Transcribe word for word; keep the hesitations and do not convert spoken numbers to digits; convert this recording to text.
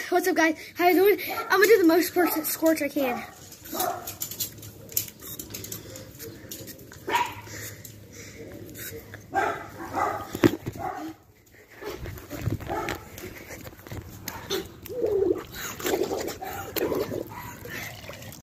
What's up, guys? How you doing? I'm gonna do the most squirts, squirts I can.